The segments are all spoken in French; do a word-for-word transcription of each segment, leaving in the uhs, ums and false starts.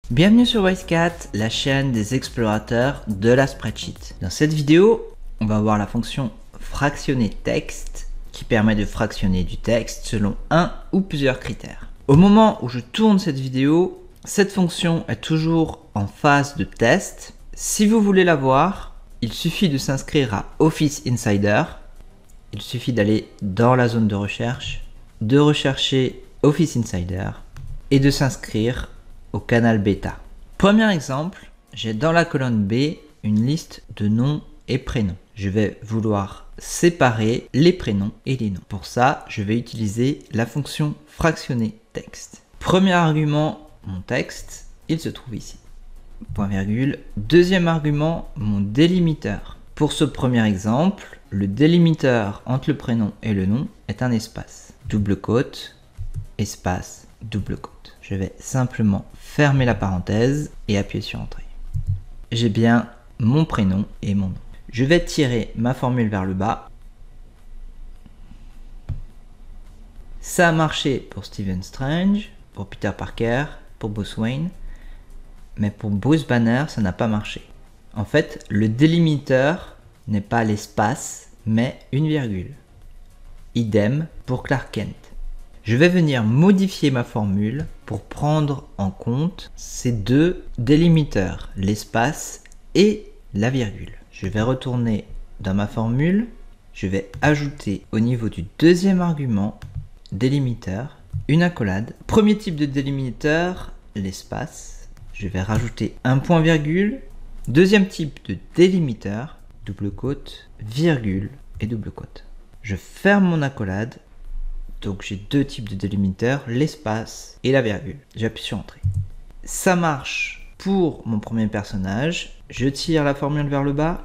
Bienvenue sur WiseCat, la chaîne des explorateurs de la spreadsheet. Dans cette vidéo, on va voir la fonction fractionner texte qui permet de fractionner du texte selon un ou plusieurs critères. Au moment où je tourne cette vidéo, cette fonction est toujours en phase de test. Si vous voulez la voir, il suffit de s'inscrire à Office Insider. Il suffit d'aller dans la zone de recherche, de rechercher Office Insider et de s'inscrire au canal bêta. Premier exemple, j'ai dans la colonne B une liste de noms et prénoms. Je vais vouloir séparer les prénoms et les noms. Pour ça, je vais utiliser la fonction fractionner texte. Premier argument, mon texte, il se trouve ici. Point virgule. Deuxième argument, mon délimiteur. Pour ce premier exemple, le délimiteur entre le prénom et le nom est un espace. Double quote, espace, double quote. Je vais simplement fermer la parenthèse et appuyer sur Entrée. J'ai bien mon prénom et mon nom. Je vais tirer ma formule vers le bas. Ça a marché pour Stephen Strange, pour Peter Parker, pour Bruce Wayne, mais pour Bruce Banner, ça n'a pas marché. En fait, le délimiteur n'est pas l'espace, mais une virgule. Idem pour Clark Kent. Je vais venir modifier ma formule pour prendre en compte ces deux délimiteurs, l'espace et la virgule. Je vais retourner dans ma formule, je vais ajouter au niveau du deuxième argument, délimiteur, une accolade. Premier type de délimiteur, l'espace. Je vais rajouter un point virgule. Deuxième type de délimiteur, double quote, virgule et double quote. Je ferme mon accolade. Donc j'ai deux types de délimiteurs, l'espace et la virgule. J'appuie sur Entrée. Ça marche pour mon premier personnage. Je tire la formule vers le bas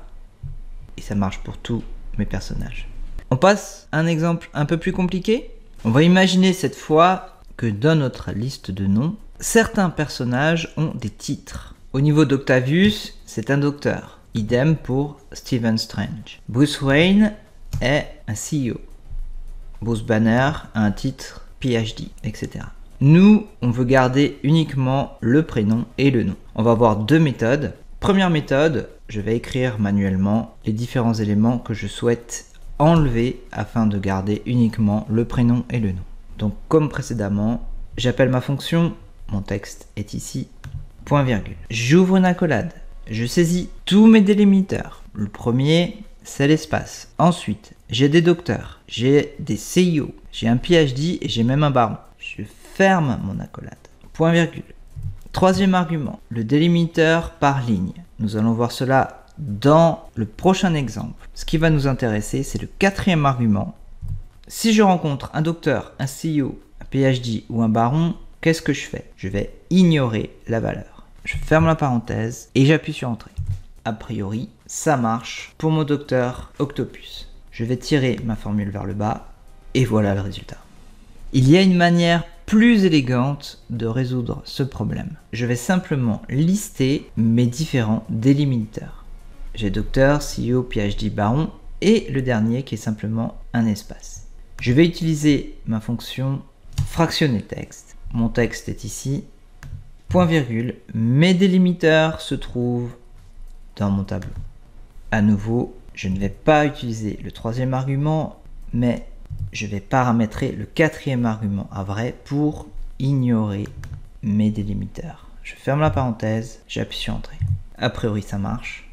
et ça marche pour tous mes personnages. On passe à un exemple un peu plus compliqué. On va imaginer cette fois que dans notre liste de noms, certains personnages ont des titres. Au niveau d'Octavius, c'est un docteur. Idem pour Stephen Strange. Bruce Wayne est un C E O. Bruce Banner a un titre P H D, et cetera. Nous, on veut garder uniquement le prénom et le nom. On va avoir deux méthodes. Première méthode, je vais écrire manuellement les différents éléments que je souhaite enlever afin de garder uniquement le prénom et le nom. Donc comme précédemment, j'appelle ma fonction, mon texte est ici, point virgule. J'ouvre une accolade, je saisis tous mes délimiteurs. Le premier, c'est l'espace. Ensuite, j'ai des docteurs, j'ai des C E O, j'ai un P H D et j'ai même un baron. Je ferme mon accolade. Point virgule. Troisième argument, le délimiteur par ligne. Nous allons voir cela dans le prochain exemple. Ce qui va nous intéresser, c'est le quatrième argument. Si je rencontre un docteur, un C E O, un P H D ou un baron, qu'est-ce que je fais? Je vais ignorer la valeur. Je ferme la parenthèse et j'appuie sur Entrée. A priori, ça marche pour mon docteur Octopus. Je vais tirer ma formule vers le bas et voilà le résultat. Il y a une manière plus élégante de résoudre ce problème. Je vais simplement lister mes différents délimiteurs. J'ai docteur, C E O, P H D, baron et le dernier qui est simplement un espace. Je vais utiliser ma fonction fractionner texte. Mon texte est ici, point virgule. Mes délimiteurs se trouvent dans mon tableau. À nouveau, je ne vais pas utiliser le troisième argument, mais je vais paramétrer le quatrième argument à vrai pour ignorer mes délimiteurs. Je ferme la parenthèse, j'appuie sur Entrée. A priori, ça marche.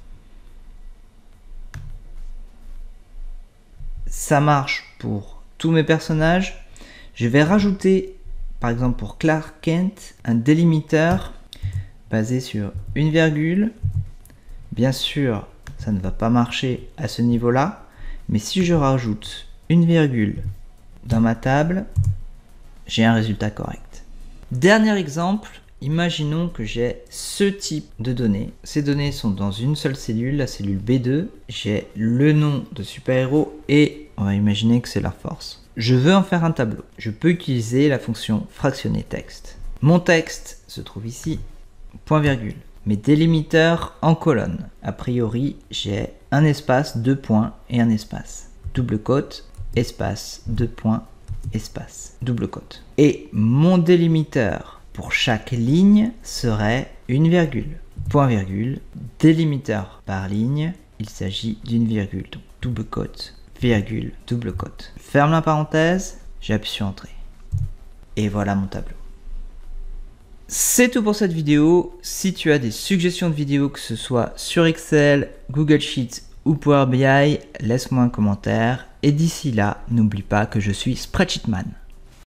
Ça marche pour tous mes personnages. Je vais rajouter, par exemple pour Clark Kent, un délimiteur basé sur une virgule. Bien sûr, ça ne va pas marcher à ce niveau-là, mais si je rajoute une virgule dans ma table, j'ai un résultat correct. Dernier exemple, imaginons que j'ai ce type de données. Ces données sont dans une seule cellule, la cellule B deux. J'ai le nom de super-héros et on va imaginer que c'est leur force. Je veux en faire un tableau. Je peux utiliser la fonction fractionner texte. Mon texte se trouve ici, point virgule. Mes délimiteurs en colonne. A priori, j'ai un espace, deux points et un espace. Double quote, espace, deux points, espace, double quote. Et mon délimiteur pour chaque ligne serait une virgule. Point virgule, délimiteur par ligne, il s'agit d'une virgule. Donc double cote, virgule, double cote. Ferme la parenthèse, j'appuie sur Entrée. Et voilà mon tableau. C'est tout pour cette vidéo. Si tu as des suggestions de vidéos, que ce soit sur Excel, Google Sheets ou Power B I, laisse-moi un commentaire. Et d'ici là, n'oublie pas que je suis Spreadsheetman.